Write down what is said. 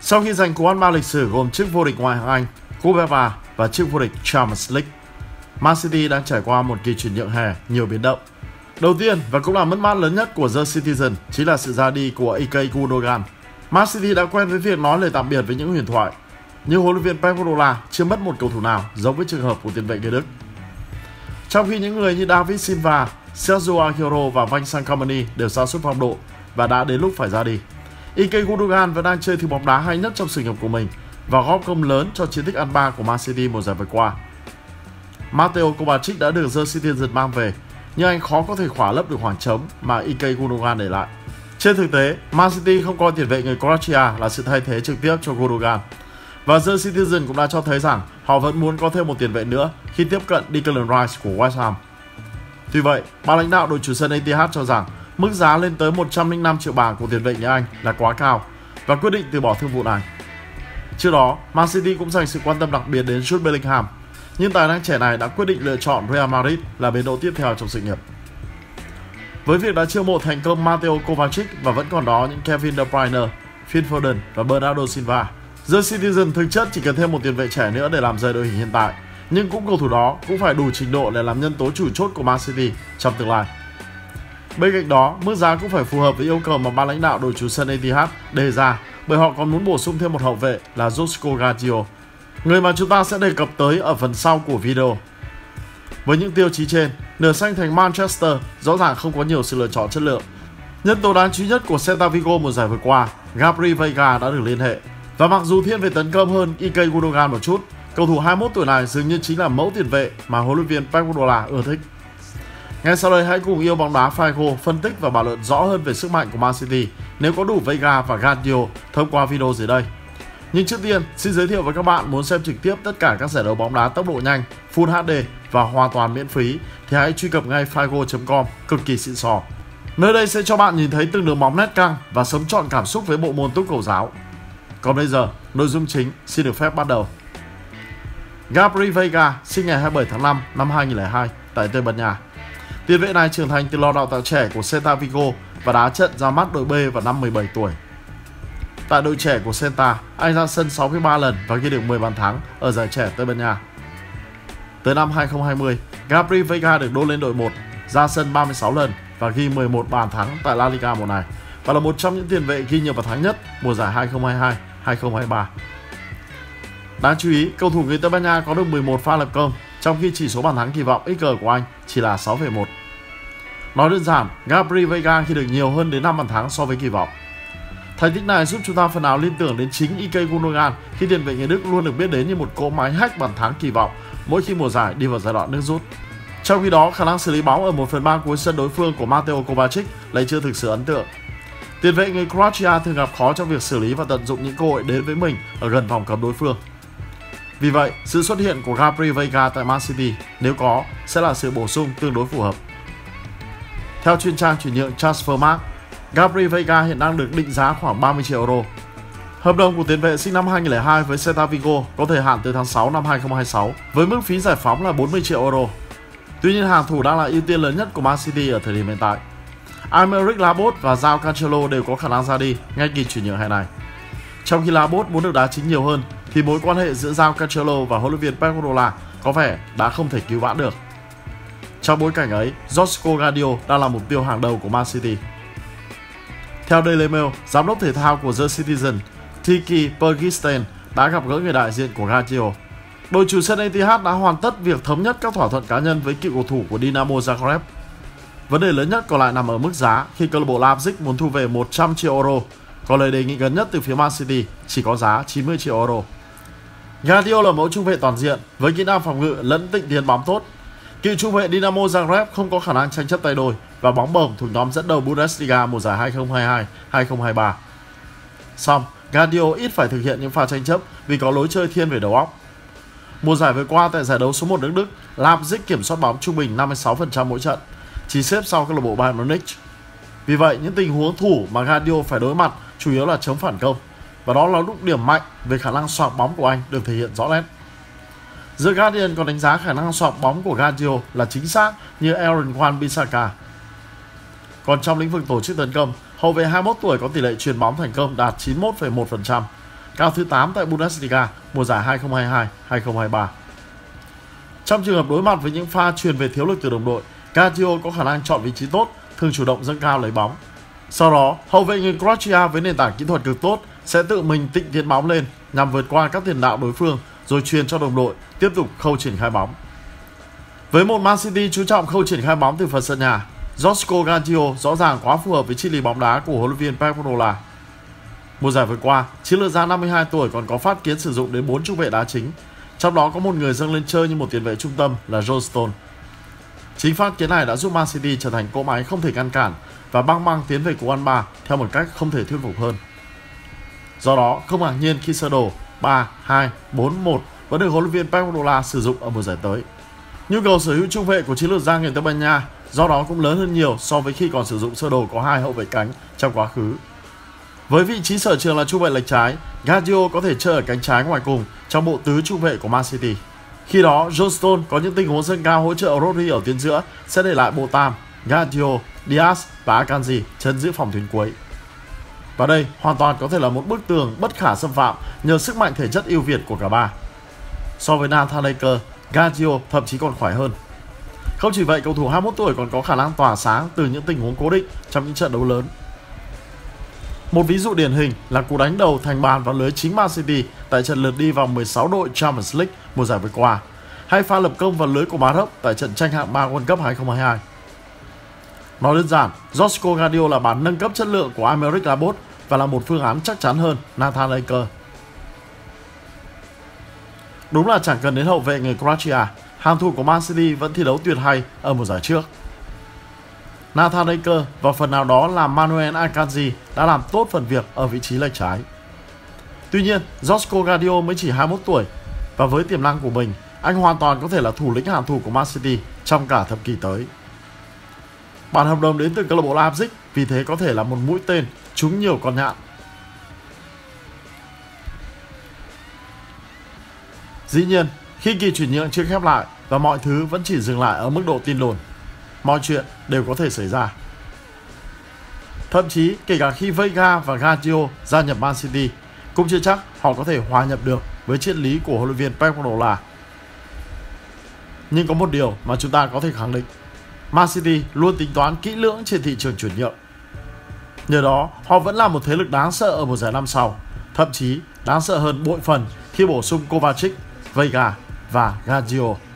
Sau khi giành cú ăn ba lịch sử gồm chức vô địch Ngoại hạng Anh, Cúp FA và chức vô địch Champions League, Man City đang trải qua một kỳ chuyển nhượng hè nhiều biến động. Đầu tiên và cũng là mất mát lớn nhất của The Citizen chính là sự ra đi của Ilkay Gundogan. Man City đã quen với việc nói lời tạm biệt với những huyền thoại, nhưng huấn luyện viên Pep Guardiola chưa mất một cầu thủ nào giống với trường hợp của tiền vệ người Đức. Trong khi những người như David Silva, Sergio Aguero và Vincent Kompany đều sa sút phong độ và đã đến lúc phải ra đi, Ilkay Gundogan vẫn đang chơi thứ bóng đá hay nhất trong sự nghiệp của mình và góp công lớn cho chiến tích ăn ba của Man City mùa giải vừa qua. Mateo Kovacic đã được The Citizen mang về, nhưng anh khó có thể khỏa lấp được khoảng trống mà Ilkay Gundogan để lại. Trên thực tế, Man City không coi tiền vệ người Croatia là sự thay thế trực tiếp cho Gundogan. Và The Citizen cũng đã cho thấy rằng họ vẫn muốn có thêm một tiền vệ nữa khi tiếp cận Declan Rice của West Ham. Tuy vậy, ban lãnh đạo đội chủ sân Etihad cho rằng mức giá lên tới 105 triệu bảng của tiền vệ người Anh là quá cao và quyết định từ bỏ thương vụ này. Trước đó, Man City cũng dành sự quan tâm đặc biệt đến Jude Bellingham, nhưng tài năng trẻ này đã quyết định lựa chọn Real Madrid là bến đỗ tiếp theo trong sự nghiệp. Với việc đã chiêu mộ thành công Mateo Kovacic và vẫn còn đó những Kevin De Bruyne, Phil Foden và Bernardo Silva, The Citizen thực chất chỉ cần thêm một tiền vệ trẻ nữa để làm rời đội hình hiện tại, nhưng cũng cầu thủ đó cũng phải đủ trình độ để làm nhân tố chủ chốt của Man City trong tương lai. Bên cạnh đó, mức giá cũng phải phù hợp với yêu cầu mà ban lãnh đạo đội chủ sân Etihad đề ra, bởi họ còn muốn bổ sung thêm một hậu vệ là Josko Gvardiol, người mà chúng ta sẽ đề cập tới ở phần sau của video. Với những tiêu chí trên, nửa xanh thành Manchester rõ ràng không có nhiều sự lựa chọn chất lượng. Nhân tố đáng chú ý nhất của Celta Vigo mùa giải vừa qua, Gabri Veiga đã được liên hệ. Và mặc dù thiên về tấn công hơn Ilkay Gundogan một chút, cầu thủ 21 tuổi này dường như chính là mẫu tiền vệ mà huấn luyện viên Pep Guardiola ưa thích. Ngay sau đây hãy cùng yêu bóng đá Figo phân tích và bàn luận rõ hơn về sức mạnh của Man City nếu có đủ Veiga và Gvardiol thông qua video dưới đây. Nhưng trước tiên, xin giới thiệu với các bạn muốn xem trực tiếp tất cả các giải đấu bóng đá tốc độ nhanh, Full HD và hoàn toàn miễn phí thì hãy truy cập ngay figo.com, cực kỳ xịn sò. Nơi đây sẽ cho bạn nhìn thấy từng đường bóng nét căng và sống trọn cảm xúc với bộ môn túc cầu giáo. Còn bây giờ, nội dung chính xin được phép bắt đầu. Gabri Veiga sinh ngày 27 tháng 5 năm 2002 tại Tây Ban Nha. Tiền vệ này trưởng thành từ lò đào tạo trẻ của Celta Vigo và đá trận ra mắt đội B vào năm 17 tuổi. Tại đội trẻ của Celta, anh ra sân 63 lần và ghi được 10 bàn thắng ở giải trẻ Tây Ban Nha. Tới năm 2020, Gabri Veiga được đô lên đội 1, ra sân 36 lần và ghi 11 bàn thắng tại La Liga mùa này và là một trong những tiền vệ ghi nhiều bàn thắng nhất mùa giải 2022-2023. Đáng chú ý, cầu thủ người Tây Ban Nha có được 11 pha lập công, trong khi chỉ số bàn thắng kỳ vọng XG của anh chỉ là 6,1. Nói đơn giản, Gabri Veiga ghi được nhiều hơn đến 5 bàn thắng so với kỳ vọng. Thành tích này giúp chúng ta phần nào liên tưởng đến chính Ilkay Gundogan khi tiền vệ người Đức luôn được biết đến như một cỗ máy hack bàn thắng kỳ vọng mỗi khi mùa giải đi vào giai đoạn nước rút. Trong khi đó, khả năng xử lý bóng ở 1/3 cuối sân đối phương của Mateo Kovacic lại chưa thực sự ấn tượng. Tiền vệ người Croatia thường gặp khó trong việc xử lý và tận dụng những cơ hội đến với mình ở gần vòng cấm đối phương. Vì vậy, sự xuất hiện của Gabri Veiga tại Man City nếu có sẽ là sự bổ sung tương đối phù hợp. Theo chuyên trang chuyển nhượng Transfermarkt, Gabri Veiga hiện đang được định giá khoảng 30 triệu euro. Hợp đồng của tiền vệ sinh năm 2002 với Celta Vigo có thời hạn từ tháng 6 năm 2026 với mức phí giải phóng là 40 triệu euro. Tuy nhiên, hàng thủ đang là ưu tiên lớn nhất của Man City ở thời điểm hiện tại. Aymeric Laporte và João Cancelo đều có khả năng ra đi ngay kỳ chuyển nhượng hè này. Trong khi Laporte muốn được đá chính nhiều hơn, thì mối quan hệ giữa João Cancelo và huấn luyện viên Pep Guardiola có vẻ đã không thể cứu vãn được. Trong bối cảnh ấy, Josko Gvardiol đang là mục tiêu hàng đầu của Man City. Theo Daily Mail, giám đốc thể thao của The Citizen, Tiki Pergisten đã gặp gỡ người đại diện của Gvardiol. Đội chủ sân Etihad đã hoàn tất việc thống nhất các thỏa thuận cá nhân với cựu cầu thủ của Dinamo Zagreb. Vấn đề lớn nhất còn lại nằm ở mức giá khi câu lạc bộ Leipzig muốn thu về 100 triệu euro, còn lời đề nghị gần nhất từ phía Man City chỉ có giá 90 triệu euro. Gvardiol là mẫu trung vệ toàn diện với kỹ năng phòng ngự lẫn tịnh tiến bóng tốt. Cựu trung vệ Dinamo Zagreb không có khả năng tranh chấp tay đôi và bóng bổng thuộc nhóm dẫn đầu Bundesliga mùa giải 2022-2023. Song, Gvardiol ít phải thực hiện những pha tranh chấp vì có lối chơi thiên về đầu óc. Mùa giải vừa qua tại giải đấu số 1 nước Đức, Leipzig kiểm soát bóng trung bình 56% mỗi trận, chỉ xếp sau câu lạc bộ Bayern Munich. Vì vậy, những tình huống thủ mà Gvardiol phải đối mặt chủ yếu là chống phản công, và đó là lúc điểm mạnh về khả năng xoạc bóng của anh được thể hiện rõ nét. The Guardian còn đánh giá khả năng xoạc bóng của Gvardiol là chính xác như Aaron Wan-Bissaka. Còn trong lĩnh vực tổ chức tấn công, hậu vệ 21 tuổi có tỷ lệ chuyền bóng thành công đạt 91,1%, cao thứ 8 tại Bundesliga mùa giải 2022-2023. Trong trường hợp đối mặt với những pha truyền về thiếu lực từ đồng đội, Gatti có khả năng chọn vị trí tốt, thường chủ động dâng cao lấy bóng. Sau đó, hậu vệ người Croatia với nền tảng kỹ thuật cực tốt sẽ tự mình tịnh tiến bóng lên nhằm vượt qua các tiền đạo đối phương rồi truyền cho đồng đội tiếp tục khâu triển khai bóng. Với một Man City chú trọng khâu triển khai bóng từ phần sân nhà, Joško Gatti rõ ràng quá phù hợp với triết lý bóng đá của huấn luyện viên Pep Guardiola. Mùa giải vừa qua, chiến lược gia 52 tuổi còn có phát kiến sử dụng đến 4 trung vệ đá chính, trong đó có một người dâng lên chơi như một tiền vệ trung tâm là John Stones. Chính phát kiến này đã giúp Man City trở thành cỗ máy không thể ngăn cản và băng tiến về cuộc ăn ba theo một cách không thể thuyết phục hơn. Do đó, không ngạc nhiên khi sơ đồ 3-2-4-1 vẫn được huấn luyện viên Pep Guardiola sử dụng ở mùa giải tới. Nhu cầu sở hữu trung vệ của chiến lược gia người Tây Ban Nha do đó cũng lớn hơn nhiều so với khi còn sử dụng sơ đồ có 2 hậu vệ cánh trong quá khứ. Với vị trí sở trường là trung vệ lệch trái, Gatti có thể chơi ở cánh trái ngoài cùng trong bộ tứ trung vệ của Man City. Khi đó, John Stones có những tình huống dâng cao hỗ trợ Rodri ở tuyến giữa sẽ để lại bộ tam Gatti, Diaz và Akanji chân giữ phòng tuyến cuối. Và đây hoàn toàn có thể là một bức tường bất khả xâm phạm nhờ sức mạnh thể chất ưu việt của cả ba. So với Nathan Ake, Gatti thậm chí còn khỏe hơn. Không chỉ vậy, cầu thủ 21 tuổi còn có khả năng tỏa sáng từ những tình huống cố định trong những trận đấu lớn. Một ví dụ điển hình là cú đánh đầu thành bàn vào lưới chính Man City tại trận lượt đi vòng 16 đội Champions League mùa giải vừa qua, hay pha lập công vào lưới của Maroc tại trận tranh hạng 3 World Cup 2022. Nói đơn giản, Joško Gatti là bản nâng cấp chất lượng của Aymeric Laporte và là một phương án chắc chắn hơn Nathan Ake. Đúng là chẳng cần đến hậu vệ người Croatia, hàng thủ của Man City vẫn thi đấu tuyệt hay ở mùa giải trước. Nathan Ake và phần nào đó là Manuel Akanji đã làm tốt phần việc ở vị trí lệch trái. Tuy nhiên, Joško Gatti mới chỉ 21 tuổi và với tiềm năng của mình, anh hoàn toàn có thể là thủ lĩnh hàng thủ của Man City trong cả thập kỷ tới. Bản hợp đồng đến từ câu lạc bộ Leipzig vì thế có thể là một mũi tên trúng nhiều con nhạn. Dĩ nhiên, khi kỳ chuyển nhượng chưa khép lại và mọi thứ vẫn chỉ dừng lại ở mức độ tin đồn, mọi chuyện đều có thể xảy ra. Thậm chí kể cả khi Veiga và Gatti gia nhập Man City, cũng chưa chắc họ có thể hòa nhập được với triết lý của huấn luyện viên Pep Guardiola. Nhưng có một điều mà chúng ta có thể khẳng định, Man City luôn tính toán kỹ lưỡng trên thị trường chuyển nhượng. Nhờ đó, họ vẫn là một thế lực đáng sợ ở mùa giải năm sau, thậm chí đáng sợ hơn bội phần khi bổ sung Kovacic, Veiga và Gatti.